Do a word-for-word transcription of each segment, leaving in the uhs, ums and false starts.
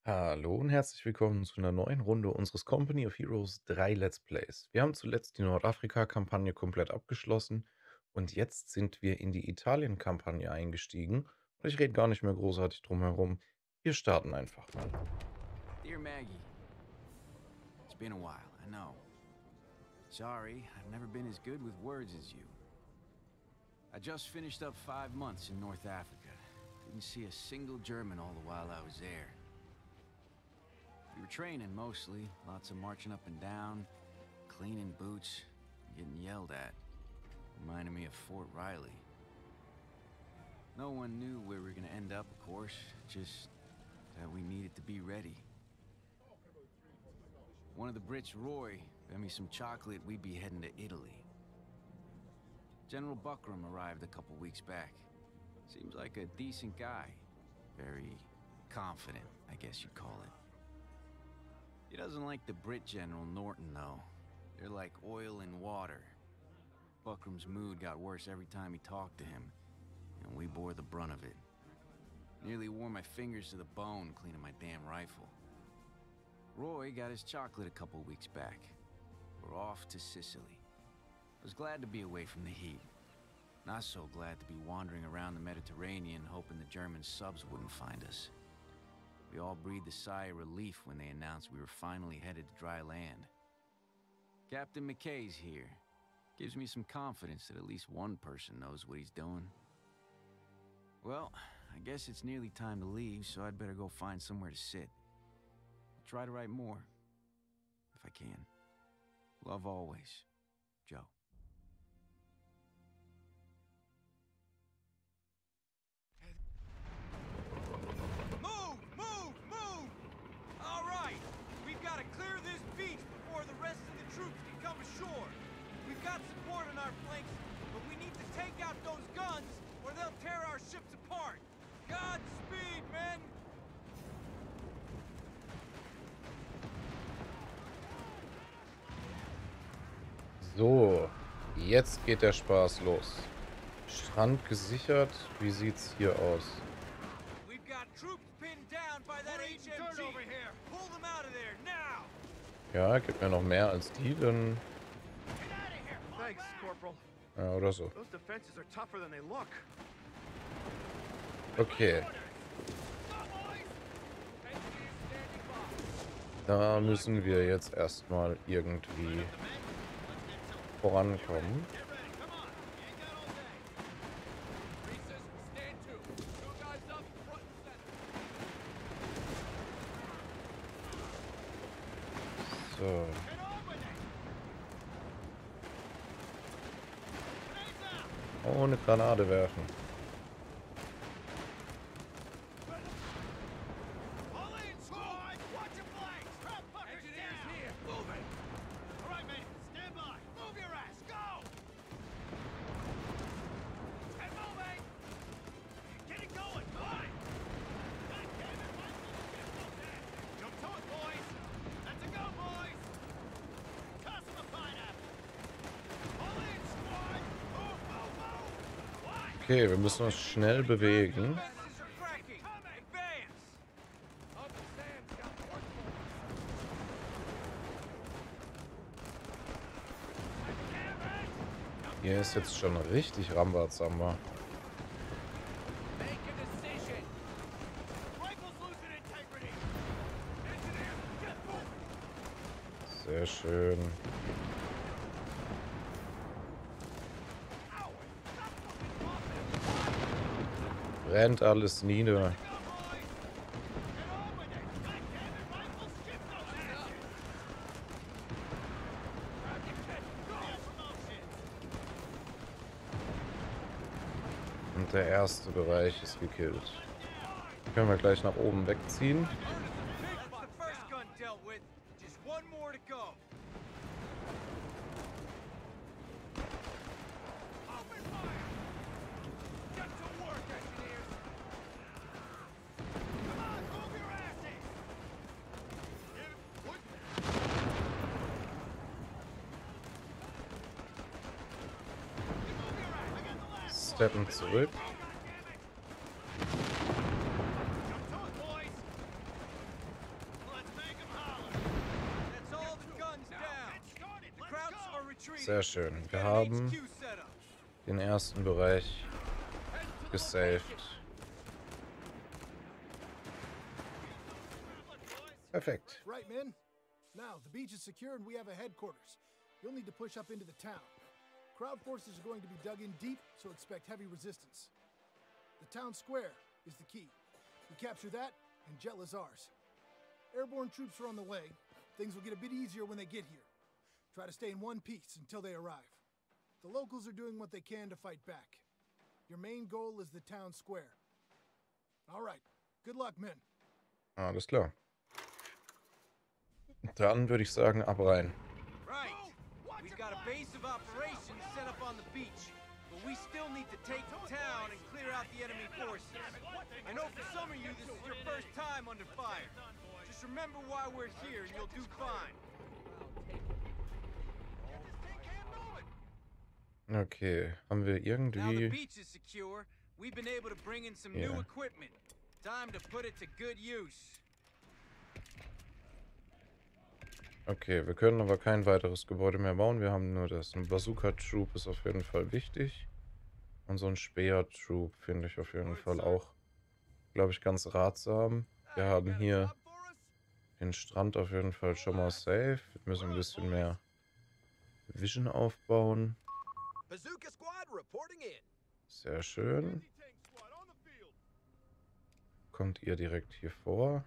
Hallo und herzlich willkommen zu einer neuen Runde unseres Company of Heroes drei Let's Plays. Wir haben zuletzt die Nordafrika-Kampagne komplett abgeschlossen und jetzt sind wir in die Italien-Kampagne eingestiegen. Und ich rede gar nicht mehr großartig drum herum. Wir starten einfach mal. Dear Maggie, it's been a while, I know. Sorry, I've never been as good with words as you. I just finished up five months in North Africa. Didn't see a single German all the while I was there. We were training mostly, lots of marching up and down, cleaning boots, getting yelled at. Reminded me of Fort Riley. No one knew where we were gonna end up, of course, just that we needed to be ready. One of the Brits, Roy, got me some chocolate. We'd be heading to Italy. General Buckram arrived a couple weeks back. Seems like a decent guy. Very confident, I guess you'd call it. He doesn't like the Brit General Norton, though. They're like oil and water. Buckram's mood got worse every time he talked to him, and we bore the brunt of it. Nearly wore my fingers to the bone cleaning my damn rifle. Roy got his chocolate a couple weeks back. We're off to Sicily. I was glad to be away from the heat. Not so glad to be wandering around the Mediterranean hoping the German subs wouldn't find us. We all breathed a sigh of relief when they announced we were finally headed to dry land. Captain McKay's here. Gives me some confidence that at least one person knows what he's doing. Well, I guess it's nearly time to leave, so I'd better go find somewhere to sit. Try to write more, if I can. Love always, Joe. Move! Move! Move! All right, we've got to clear this beach before the rest of the troops can come ashore. We've got support on our flanks, but we need to take out those guns or they'll tear our ships apart. Godspeed, men! So, jetzt geht der Spaß los. Strand gesichert. Wie sieht's hier aus? We've got troops pinned down by that H M G. Pull them out of there now! Ja, gibt mir noch mehr als die, dann... Thanks, Corporal. Ja, oder so. Those defenses are tougher than they look. Okay. Da müssen wir jetzt erstmal irgendwie vorankommen. So. Ohne Granate werfen. Okay, wir müssen uns schnell bewegen. Hier ist jetzt schon richtig Rambazamba. Sehr schön. Brennt alles nieder. Und der erste Bereich ist gekillt. Können wir gleich nach oben wegziehen. Steppen zurück. Sehr schön. Let's Wir get an haben H Q set up. den ersten Bereich gesaved. Perfekt. Right, men. Now, the beach is secure and we have a headquarters. You'll need to push up into the town. Crowd forces are going to be dug in deep, so expect heavy resistance. The town square is the key. We capture that, and Jell is ours. Airborne troops are on the way. Things will get a bit easier when they get here. Try to stay in one piece until they arrive. The locals are doing what they can to fight back. Your main goal is the town square. All right. Good luck, men. Alles klar. Dann würde ich sagen, ab rein. Right. We've got a base of operations set up on the beach, but we still need to take the town and clear out the enemy forces. I know for some of you this is your first time under fire. Just remember why we're here and you'll do fine. Okay, haben wir Now the irgendwie... beach is secure. We've been able to bring in some Yeah. new equipment. Time to put it to good use. Okay, wir können aber kein weiteres Gebäude mehr bauen. Wir haben nur das. Ein Bazooka-Troop ist auf jeden Fall wichtig. Und so ein Speer-Troop finde ich auf jeden Fall auch, glaube ich, ganz ratsam. Wir haben hier den Strand auf jeden Fall schon mal safe. Wir müssen ein bisschen mehr Vision aufbauen. Bazooka squad reporting in. Sehr schön. Kommt ihr direkt hier vor.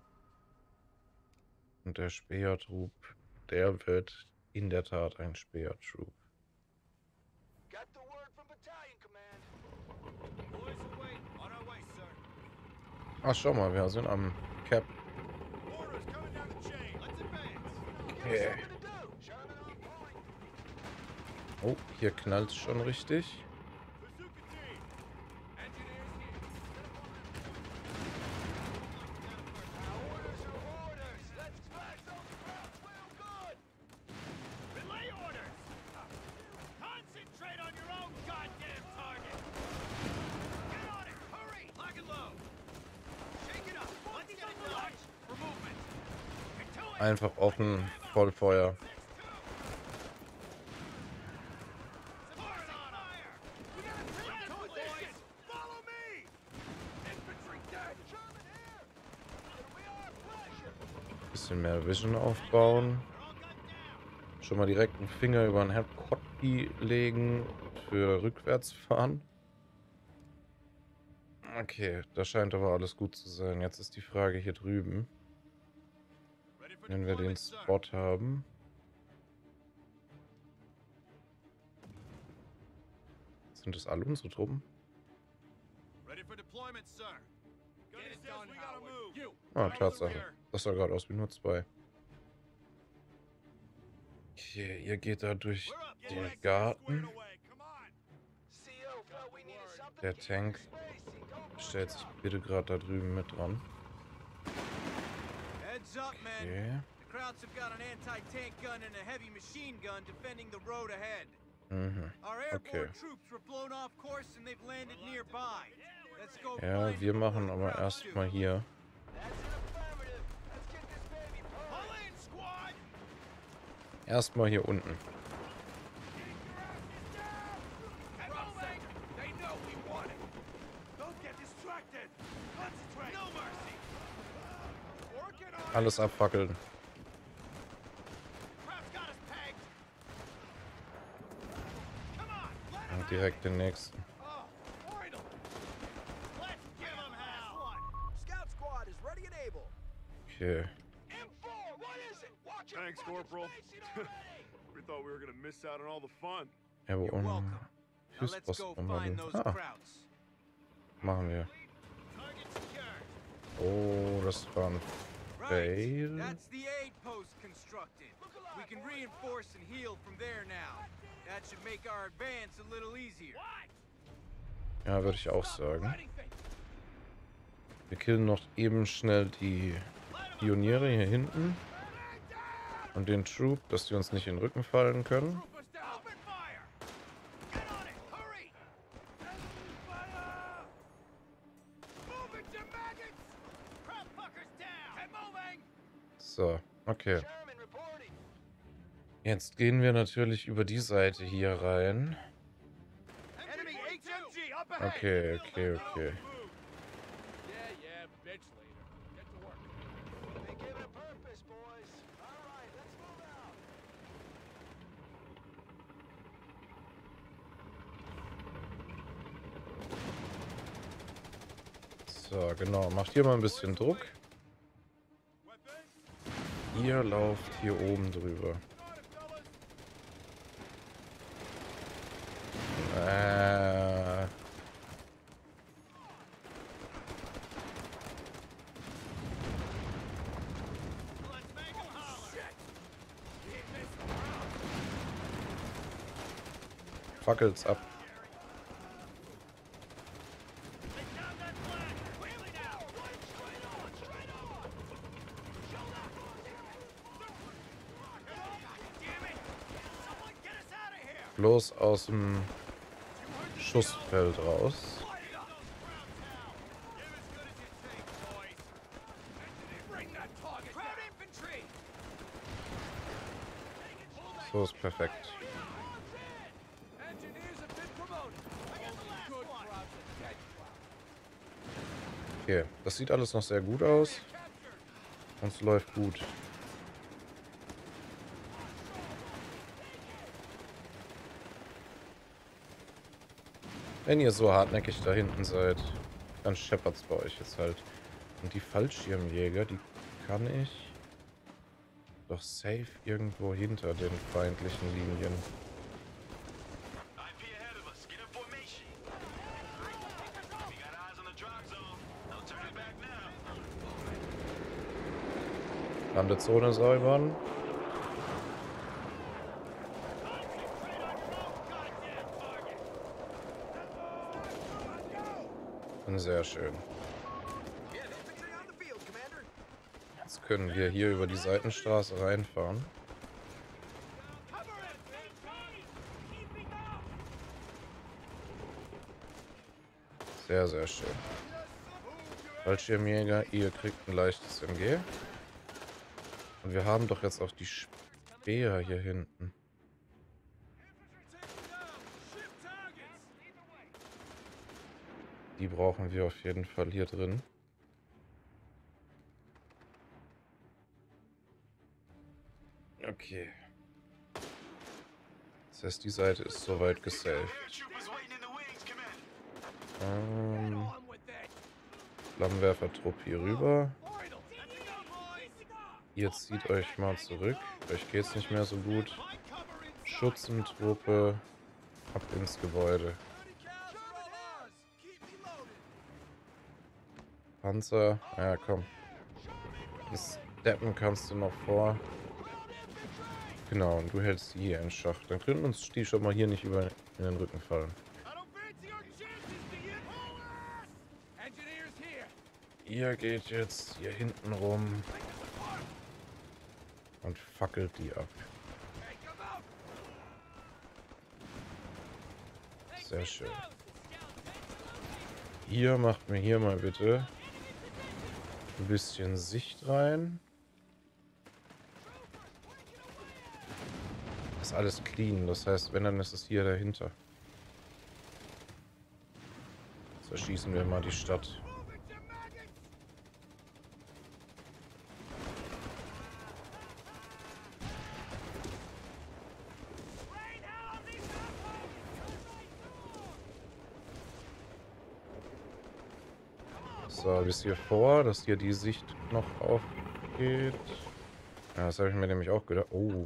Und der Speer-Troop, der wird in der Tat ein Speer-Troop. Got the word from battalion command. Boys away. On our way, sir. Ach, schau mal, wir sind am Cap. Orders coming down the chain. Let's advance. Okay. Something to do. Sherman on point. Oh, hier knallt es schon richtig. Bazooka team. Engineers here. Orders are orders. Let's smash those crowds real good. Relay orders. Concentrate on your own goddamn target. Get on it. Hurry. Lock and load. Shake it up. Let's get it done. For movement. Into it. Einfach offen, Vollfeuer. Follow me! Infantry dead! Sherman here! We are pleasure! Bisschen mehr Vision aufbauen. Schon mal direkt einen Finger über den Headcockpit legen für rückwärts fahren. Okay, das scheint aber alles gut zu sein. Jetzt ist die Frage hier drüben, wenn wir den Spot haben. Sind das alle unsere Truppen? Ready for deployment, sir. Get it done, we gotta move. You. Ah, Tatsache. Das sah gerade aus wie nur zwei. Okay, ihr geht da durch den Garten. Der Tank stellt sich bitte gerade da drüben mit dran. Heads up, men. Okay. The Krauts have got an anti-tank gun and a heavy machine gun defending the road ahead. Mhm. Our airborne Okay. troops were blown off course and they've landed nearby. Let's go Ja, find wir them machen before the aber Krauts do. erstmal hier. Erstmal hier unten. They know we want it. Don't get distracted. Concentrate. No mercy. Working on Alles abfackeln. Kraft's got us pegged. Come on. Let 'em Und direkt den nächsten. Oh, final. Let's give 'em hell. Scout squad is ready and able. Okay. M four, what is it? Watch your Thanks, fucking Corporal. spacing already. We thought we were gonna miss out on all the fun. Ja, wo You're unten? welcome. Now let's Hilfspost go nochmal find hin. those Ah, Krauts. machen wir. Target secured. Oh, das war ein Right. Fail. That's the aid post constructed. We can reinforce and heal from there now. That should make our advance a little easier. Ja, würde ich auch sagen. Wir killen noch eben schnell die Pioniere hier hinten. Und den Troop, dass die uns nicht in den Rücken fallen können. Troop us down. Open fire. Get on it. Hurry. Fire. Move it, you maggots. Crowd fuckers down. Keep moving. So, okay. Sherman reporting. Jetzt gehen wir natürlich über die Seite hier rein. Enemy H M G up ahead. Okay, okay, okay. Yeah, yeah, bitch later. Get to work. They give it a purpose, boys. All right, let's move out. So, genau. Macht hier mal ein bisschen Druck. Ihr lauft hier oben drüber. Äh. Let's make 'em holler. Fackelt's ab. Take down that flag. Quickly now. One straight on, straight on. Show that. Damn it. Someone get us out of here. Bloß aus dem Schussfeld raus. Light it up. Give as good as you take, boys. Bring that target. Crowd infantry. So ist perfekt. Engineers have been promoted. Good crowds of dead crowds. Okay, das sieht alles noch sehr gut aus. Captured. Und es läuft gut. Wenn ihr so hartnäckig da hinten seid, dann scheppert's bei euch jetzt halt. Und die Fallschirmjäger, die kann ich doch safe irgendwo hinter den feindlichen Linien. I P ahead of us. Get in formation. We got eyes on the drop zone. No turning back now. Landezone säubern. Sehr schön. Jetzt können wir hier über die Seitenstraße reinfahren. Sehr, sehr schön. Fallschirmjäger, ihr kriegt ein leichtes M G. Und wir haben doch jetzt auch die Speer hier hinten. Die brauchen wir auf jeden Fall hier drin. Okay. Das heißt, die Seite ist soweit gesaved. Ähm, Flammenwerfer-Trupp hier rüber. Ihr zieht euch mal zurück. Euch geht's nicht mehr so gut. Schutzentruppe ab ins Gebäude. Panzer, ja komm. Das Deppen kannst du noch vor. Genau, und du hältst die hier in Schach. Dann können uns die schon mal hier nicht über in den Rücken fallen. Ihr geht jetzt hier hinten rum und fackelt die ab. Sehr schön. Ihr macht mir hier mal bitte ein bisschen Sicht rein. Ist alles clean, das heißt, wenn, dann ist es hier dahinter. So erschießen wir mal die Stadt. So, bis hier vor, dass hier die Sicht noch aufgeht. Ja, das habe ich mir nämlich auch gedacht. Oh.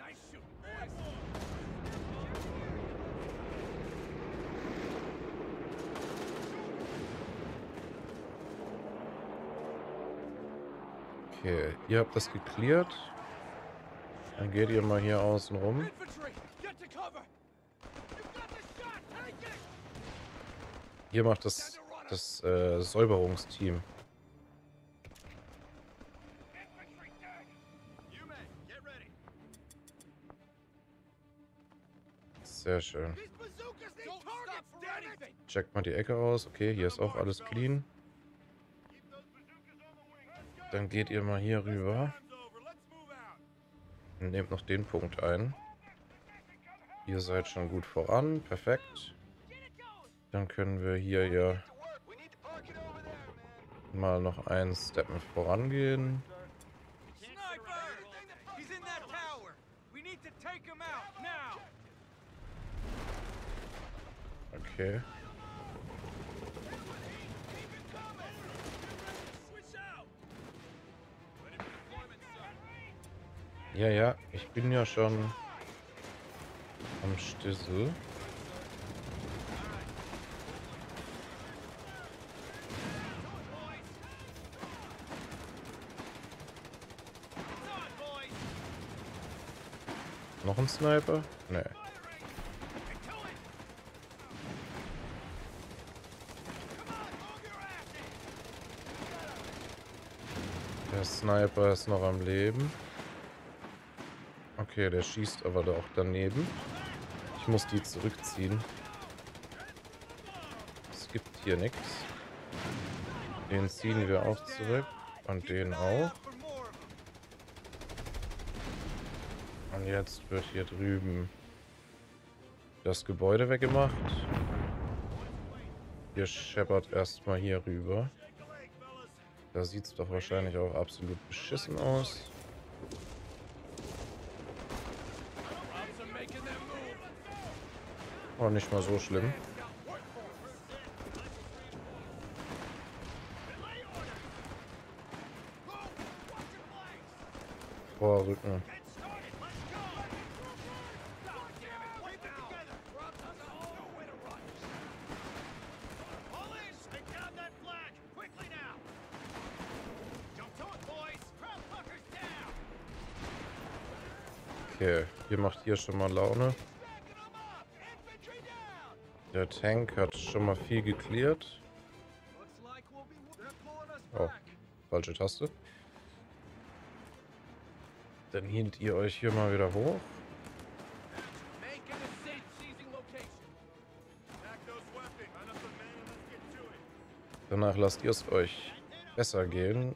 Okay, ihr habt das geklärt. Dann geht ihr mal hier außen rum. Ihr macht das, das äh, Säuberungsteam. Sehr schön. Checkt mal die Ecke aus. Okay, hier ist auch alles clean. Dann geht ihr mal hier rüber. Nehmt noch den Punkt ein. Ihr seid schon gut voran. Perfekt. Dann können wir hier ja mal noch einen Step mit vorangehen. Sniper! He's in that tower! We need to take him out, now! Okay. Ja, ja, ich bin ja schon am Stissel. Noch ein Sniper? Nee. Der Sniper ist noch am Leben. Okay, der schießt aber da auch daneben. Ich muss die zurückziehen. Es gibt hier nichts. Den ziehen wir auch zurück. Und den auch. Und jetzt wird hier drüben das Gebäude weggemacht. Ihr scheppert erstmal hier rüber. Da sieht es doch wahrscheinlich auch absolut beschissen aus. Oh, nicht mal so schlimm. Vorrücken. Okay, hier macht hier schon mal Laune. Der Tank hat schon mal viel geklärt. Oh, falsche Taste. Dann hielt ihr euch hier mal wieder hoch. Danach lasst ihr es euch besser gehen.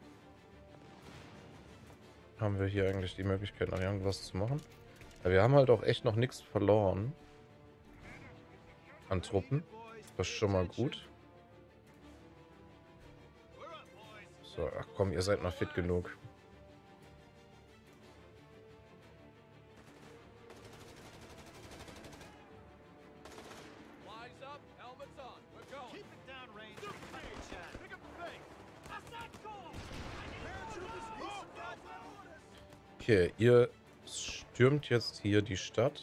Haben wir hier eigentlich die Möglichkeit, noch irgendwas zu machen? Ja, wir haben halt auch echt noch nichts verloren an Truppen. Das ist schon mal gut. So, ach komm, ihr seid noch fit genug. Okay, ihr stürmt jetzt hier die Stadt.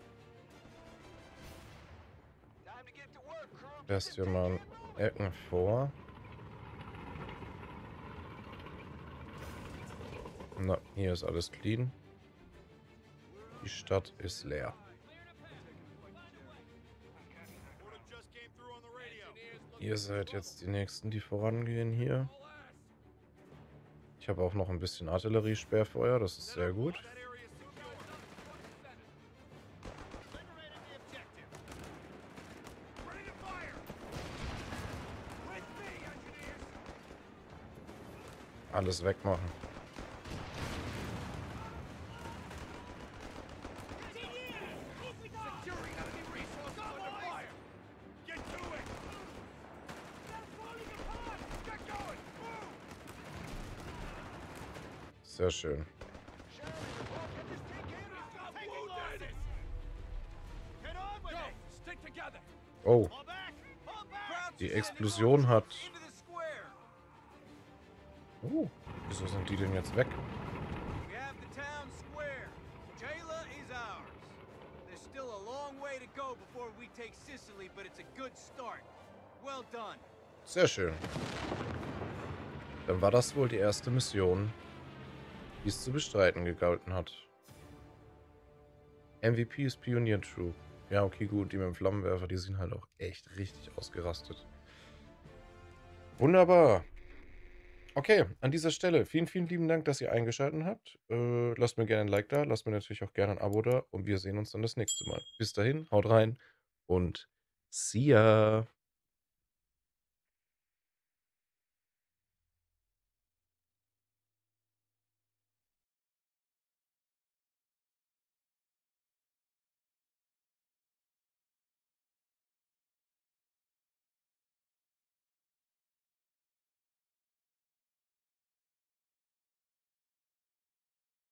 Lasst ihr mal Ecken vor. Na, hier ist alles clean. Die Stadt ist leer. Ihr seid jetzt die Nächsten, die vorangehen hier. Ich habe auch noch ein bisschen Artilleriesperrfeuer, das ist sehr gut. Alles wegmachen. Sehr schön. Oh. Die Explosion hat... Oh, wieso sind die denn jetzt weg? Sehr schön. Dann war das wohl die erste Mission, die es zu bestreiten gegolten hat. M V P ist Pioneer Troop. Ja, okay, gut. Die mit dem Flammenwerfer, die sind halt auch echt richtig ausgerastet. Wunderbar. Okay, an dieser Stelle vielen, vielen lieben Dank, dass ihr eingeschaltet habt. Äh, lasst mir gerne ein Like da, lasst mir natürlich auch gerne ein Abo da und wir sehen uns dann das nächste Mal. Bis dahin, haut rein und see ya!